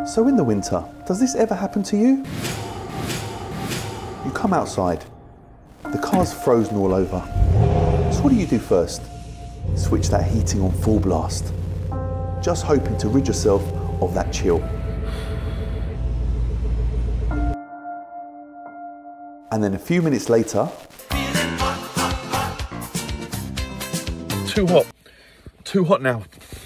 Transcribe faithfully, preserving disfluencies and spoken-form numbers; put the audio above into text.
So in the winter, does this ever happen to you? You come outside, the car's frozen all over. So what do you do first? Switch that heating on full blast, just hoping to rid yourself of that chill. And then a few minutes later, Too hot. Too hot now.